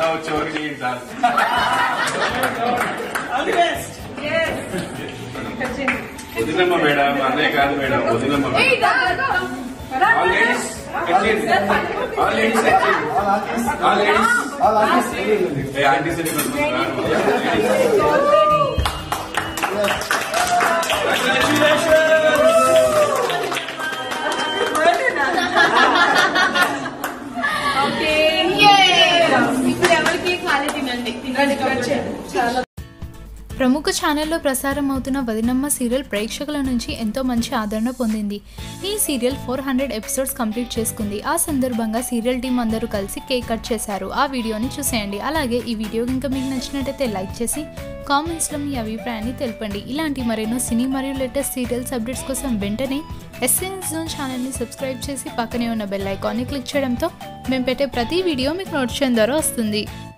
వచ్చే వరకు చేయండి సార్. వదినమ్మ మేడం, అన్నయ్య కాదు మేడం, వదినమ్మ మేడం. ఆల్ లేడీస్ ప్రముఖ ఛానల్లో ప్రసారం అవుతున్న వదినమ్మ సీరియల్ ప్రేక్షకుల నుంచి ఎంతో మంచి ఆదరణ పొందింది. ఈ సీరియల్ 400 ఎపిసోడ్స్ కంప్లీట్ చేసుకుంది. ఆ సందర్భంగా సీరియల్ టీం అందరూ కలిసి కేక్ కట్ చేశారు. ఆ వీడియోని చూసేయండి. అలాగే ఈ వీడియో ఇంకా మీకు నచ్చినట్టయితే లైక్ చేసి కామెంట్స్లో మీ అభిప్రాయాన్ని తెలపండి. ఇలాంటి మరెన్నో సినీ మరియు లేటెస్ట్ సీరియల్స్ అప్డేట్స్ కోసం వెంటనే ఎస్ఎన్స్ జోన్ ఛానల్ని సబ్స్క్రైబ్ చేసి పక్కనే ఉన్న బెల్ ఐకాన్ని క్లిక్ చేయడంతో మేము పెట్టే ప్రతి వీడియో మీకు నోటిఫికేషన్ ద్వారా వస్తుంది.